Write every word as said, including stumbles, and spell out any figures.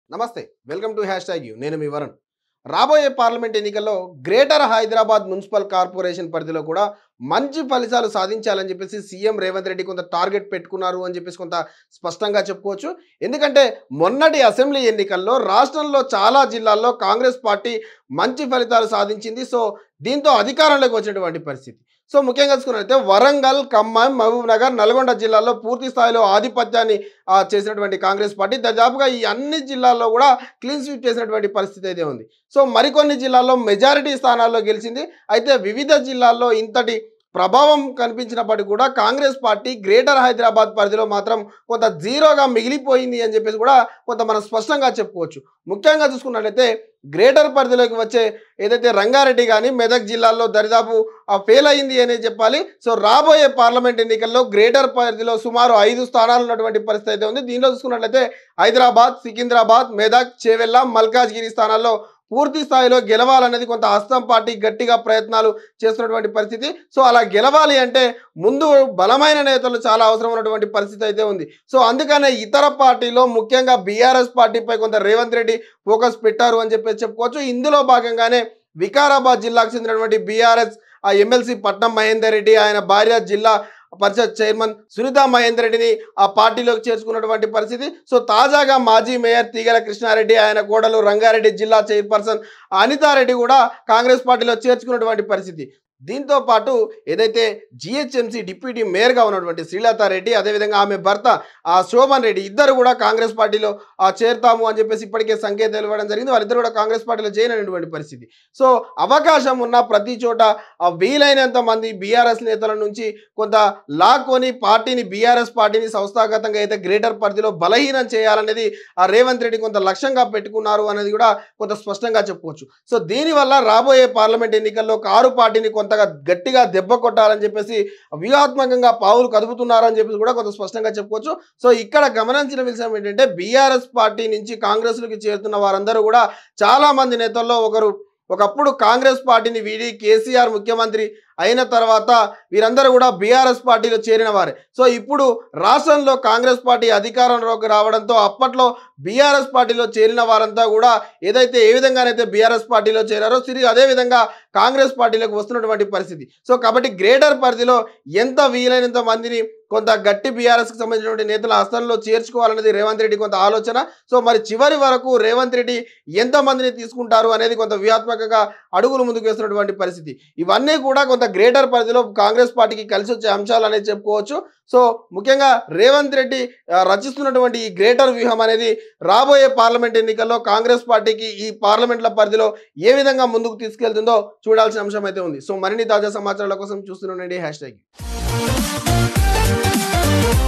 నమస్తే welcome to hashtag you నేను మీ వరుణ్. రాబోయే పార్లమెంట్ ఎన్నికల్లో గ్రేటర్ హైదరాబాద్ మున్సిపల్ కార్పొరేషన్ పరిధిలో కూడా మంచి ఫలితాలు సాధించాలని చెప్పేసి సీఎం రేవంత్ రెడ్డి కొంత టార్గెట్ పెట్టుకున్నారు అని చెప్పేసి కొంత స్పష్టంగా చెప్పుకోవచ్చు. ఎందుకంటే మొన్నటి అసెంబ్లీ ఎన్నికల్లో రాష్ట్రంలో చాలా జిల్లాల్లో కాంగ్రెస్ పార్టీ మంచి ఫలితాలు సాధించింది. సో దీంతో అధికారంలోకి వచ్చినటువంటి పరిస్థితి. సో ముఖ్యంగా చూసుకున్నట్లయితే వరంగల్, ఖమ్మం, మహబూబ్ నగర్, నల్గొండ జిల్లాల్లో పూర్తి స్థాయిలో ఆధిపత్యాన్ని చేసినటువంటి కాంగ్రెస్ పార్టీ దాదాపుగా ఈ అన్ని జిల్లాల్లో కూడా క్లీన్ స్వీప్ చేసినటువంటి పరిస్థితి అయితే ఉంది. సో మరికొన్ని జిల్లాల్లో మెజారిటీ స్థానాల్లో గెలిచింది. అయితే వివిధ జిల్లాల్లో ఇంతటి ప్రభావం కనిపించినప్పటికీ కూడా కాంగ్రెస్ పార్టీ గ్రేటర్ హైదరాబాద్ పరిధిలో మాత్రం కొంత జీరోగా మిగిలిపోయింది అని చెప్పేసి కూడా కొంత మనం స్పష్టంగా చెప్పుకోవచ్చు. ముఖ్యంగా చూసుకున్నట్లయితే గ్రేటర్ పరిధిలోకి వచ్చే ఏదైతే రంగారెడ్డి కానీ మెదక్ జిల్లాల్లో దరిదాపు ఫెయిల్ అయింది అనే చెప్పాలి. సో రాబోయే పార్లమెంట్ ఎన్నికల్లో గ్రేటర్ పరిధిలో సుమారు ఐదు స్థానాలు ఉన్నటువంటి పరిస్థితి అయితే ఉంది. దీనిలో చూసుకున్నట్లయితే హైదరాబాద్, సికింద్రాబాద్, మెదక్, చేవెళ్ళ, మల్కాజ్గిరి స్థానాల్లో పూర్తి స్థాయిలో గెలవాలనేది కొంత హస్తం పార్టీ గట్టిగా ప్రయత్నాలు చేస్తున్నటువంటి పరిస్థితి. సో అలా గెలవాలి అంటే ముందు బలమైన నేతలు చాలా అవసరం ఉన్నటువంటి పరిస్థితి అయితే ఉంది. సో అందుకనే ఇతర పార్టీలో ముఖ్యంగా బీఆర్ఎస్ పార్టీపై కొంత రేవంత్ రెడ్డి ఫోకస్ పెట్టారు అని చెప్పేసి చెప్పుకోవచ్చు. ఇందులో భాగంగానే వికారాబాద్ జిల్లాకు చెందినటువంటి బీఆర్ఎస్ ఆ ఎమ్మెల్సీ పట్నం మహేందర్ రెడ్డి, ఆయన భార్య జిల్లా పరిషత్ చైర్మన్ సునీతా మహేందర్ రెడ్డిని ఆ పార్టీలోకి చేర్చుకున్నటువంటి పరిస్థితి. సో తాజాగా మాజీ మేయర్ తీగల కృష్ణారెడ్డి, ఆయన కోడలు రంగారెడ్డి జిల్లా చైర్పర్సన్ అనితారెడ్డి కూడా కాంగ్రెస్ పార్టీలో చేర్చుకున్నటువంటి పరిస్థితి. దీంతో పాటు ఏదైతే జిహెచ్ఎంసీ డిప్యూటీ మేయర్గా ఉన్నటువంటి శ్రీలతారెడ్డి, అదేవిధంగా ఆమె భర్త ఆ శోభన్ రెడ్డి ఇద్దరు కూడా కాంగ్రెస్ పార్టీలో చేరుతాము అని చెప్పేసి ఇప్పటికే సంకేతాలు ఇవ్వడం జరిగింది. వాళ్ళిద్దరు కూడా కాంగ్రెస్ పార్టీలో చేయనటువంటి పరిస్థితి. సో అవకాశం ఉన్న ప్రతి చోట వీలైనంత మంది బీఆర్ఎస్ నేతల నుంచి కొంత లాక్కొని పార్టీని బీఆర్ఎస్ పార్టీని సంస్థాగతంగా అయితే గ్రేటర్ పరిధిలో బలహీనం చేయాలనేది ఆ రేవంత్ రెడ్డి కొంత లక్ష్యంగా పెట్టుకున్నారు అనేది కూడా కొంత స్పష్టంగా చెప్పుకోవచ్చు. సో దీనివల్ల రాబోయే పార్లమెంట్ ఎన్నికల్లో కారు పార్టీని కొంతగా గట్టిగా దెబ్బ కొట్టాలని చెప్పేసి వ్యూహాత్మకంగా పావులు కదుపుతున్నారని చెప్పేసి కూడా కొంత స్పష్టంగా చెప్పుకోవచ్చు. సో ఇక్కడ గమనించిన విషయం ఏంటంటే బీఆర్ఎస్ పార్టీ నుంచి కాంగ్రెస్లోకి చేరుతున్న వారందరూ కూడా చాలా మంది నేతల్లో ఒకరు ఒకప్పుడు కాంగ్రెస్ పార్టీని వీడి కేసీఆర్ ముఖ్యమంత్రి అయిన తర్వాత వీరందరూ కూడా బీఆర్ఎస్ పార్టీలో చేరిన వారే. సో ఇప్పుడు రాష్ట్రంలో కాంగ్రెస్ పార్టీ అధికారంలోకి రావడంతో అప్పట్లో బీఆర్ఎస్ పార్టీలో చేరిన వారంతా కూడా ఏదైతే ఏ విధంగానైతే బీఆర్ఎస్ పార్టీలో చేరారో తిరిగి అదేవిధంగా కాంగ్రెస్ పార్టీలోకి వస్తున్నటువంటి పరిస్థితి. సో కాబట్టి గ్రేటర్ పరిధిలో ఎంత వీలైనంత మందిని కొంత గట్టి బీఆర్ఎస్కి సంబంధించినటువంటి నేతల హస్తంలో చేర్చుకోవాలనేది రేవంత్ రెడ్డి కొంత ఆలోచన. సో మరి చివరి వరకు రేవంత్ రెడ్డి ఎంతమందిని తీసుకుంటారు అనేది కొంత వ్యూహాత్మకంగా అడుగులు ముందుకు వేస్తున్నటువంటి పరిస్థితి. ఇవన్నీ కూడా కొంత గ్రేటర్ పరిధిలో కాంగ్రెస్ పార్టీకి కలిసి వచ్చే అంశాలు అనేది చెప్పుకోవచ్చు. సో ముఖ్యంగా రేవంత్ రెడ్డి రచిస్తున్నటువంటి ఈ గ్రేటర్ వ్యూహం అనేది రాబోయే పార్లమెంట్ ఎన్నికల్లో కాంగ్రెస్ పార్టీకి ఈ పార్లమెంట్ల పరిధిలో ఏ విధంగా ముందుకు తీసుకెళ్తుందో చూడాల్సిన అంశం అయితే ఉంది. సో మరిన్ని తాజా సమాచారాల కోసం చూస్తూనే హ్యాష్ ట్యాగ్.